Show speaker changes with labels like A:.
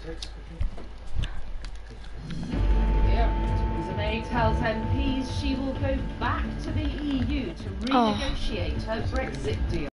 A: Theresa May tells MPs she will go back to the EU to renegotiate her Brexit deal.